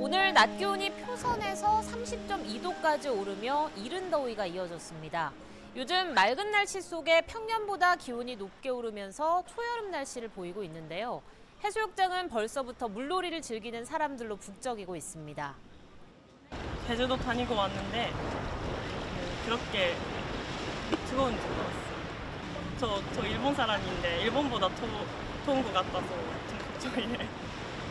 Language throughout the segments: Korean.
오늘 낮 기온이 표선에서 30.2도까지 오르며 이른 더위가 이어졌습니다. 요즘 맑은 날씨 속에 평년보다 기온이 높게 오르면서 초여름 날씨를 보이고 있는데요. 해수욕장은 벌써부터 물놀이를 즐기는 사람들로 북적이고 있습니다. 제주도 다니고 왔는데 그렇게 뜨거운지 몰랐어요. 저 일본 사람인데 일본보다 더운 것 같아서 좀 걱정이에요.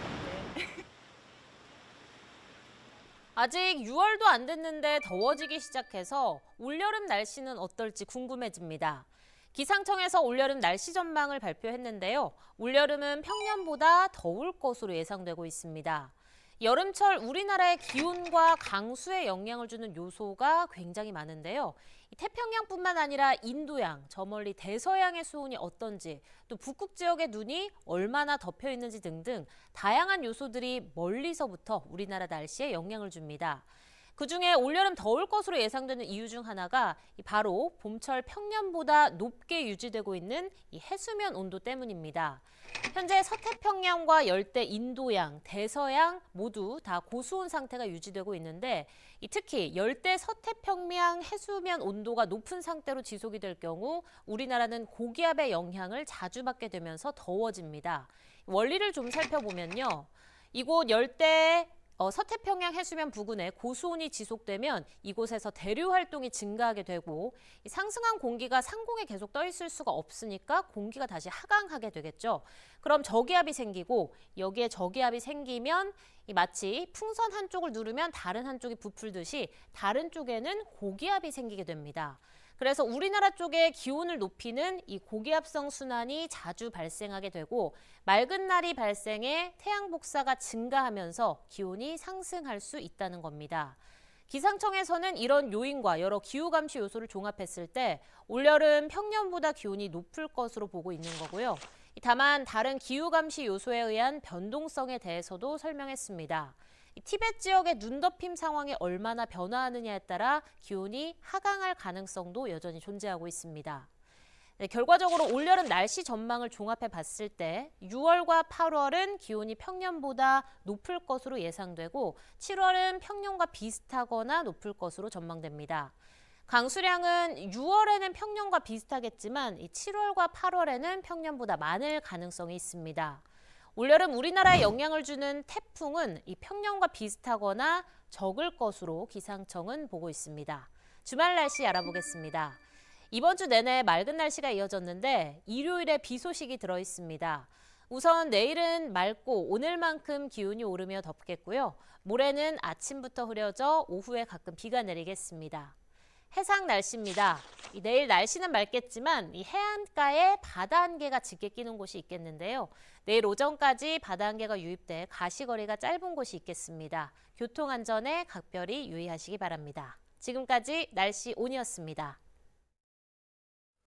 아직 6월도 안 됐는데 더워지기 시작해서 올여름 날씨는 어떨지 궁금해집니다. 기상청에서 올여름 날씨 전망을 발표했는데요. 올여름은 평년보다 더울 것으로 예상되고 있습니다. 여름철 우리나라의 기온과 강수에 영향을 주는 요소가 굉장히 많은데요. 태평양뿐만 아니라 인도양, 저 멀리 대서양의 수온이 어떤지, 또 북극 지역의 눈이 얼마나 덮여 있는지 등등 다양한 요소들이 멀리서부터 우리나라 날씨에 영향을 줍니다. 그중에 올여름 더울 것으로 예상되는 이유 중 하나가 바로 봄철 평년보다 높게 유지되고 있는 이 해수면 온도 때문입니다. 현재 서태평양과 열대 인도양, 대서양 모두 다 고수온 상태가 유지되고 있는데 특히 열대 서태평양 해수면 온도가 높은 상태로 지속이 될 경우 우리나라는 고기압의 영향을 자주 받게 되면서 더워집니다. 원리를 좀 살펴보면요. 이곳 열대 서태평양 해수면 부근에 고수온이 지속되면 이곳에서 대류 활동이 증가하게 되고 상승한 공기가 상공에 계속 떠 있을 수가 없으니까 공기가 다시 하강하게 되겠죠. 그럼 저기압이 생기고 여기에 저기압이 생기면 마치 풍선 한쪽을 누르면 다른 한쪽이 부풀듯이 다른 쪽에는 고기압이 생기게 됩니다. 그래서 우리나라 쪽의 기온을 높이는 이 고기압성 순환이 자주 발생하게 되고 맑은 날이 발생해 태양 복사가 증가하면서 기온이 상승할 수 있다는 겁니다. 기상청에서는 이런 요인과 여러 기후 감시 요소를 종합했을 때 올여름 평년보다 기온이 높을 것으로 보고 있는 거고요. 다만 다른 기후 감시 요소에 의한 변동성에 대해서도 설명했습니다. 티벳 지역의 눈덮임 상황이 얼마나 변화하느냐에 따라 기온이 하강할 가능성도 여전히 존재하고 있습니다. 결과적으로 올여름 날씨 전망을 종합해 봤을 때 6월과 8월은 기온이 평년보다 높을 것으로 예상되고 7월은 평년과 비슷하거나 높을 것으로 전망됩니다. 강수량은 6월에는 평년과 비슷하겠지만 7월과 8월에는 평년보다 많을 가능성이 있습니다. 올여름 우리나라에 영향을 주는 태풍은 이 평년과 비슷하거나 적을 것으로 기상청은 보고 있습니다. 주말 날씨 알아보겠습니다. 이번 주 내내 맑은 날씨가 이어졌는데 일요일에 비 소식이 들어 있습니다. 우선 내일은 맑고 오늘만큼 기온이 오르며 덥겠고요. 모레는 아침부터 흐려져 오후에 가끔 비가 내리겠습니다. 해상 날씨입니다. 내일 날씨는 맑겠지만 이 해안가에 바다 안개가 짙게 끼는 곳이 있겠는데요. 내일 오전까지 바다 안개가 유입돼 가시거리가 짧은 곳이 있겠습니다. 교통안전에 각별히 유의하시기 바랍니다. 지금까지 날씨 온이었습니다.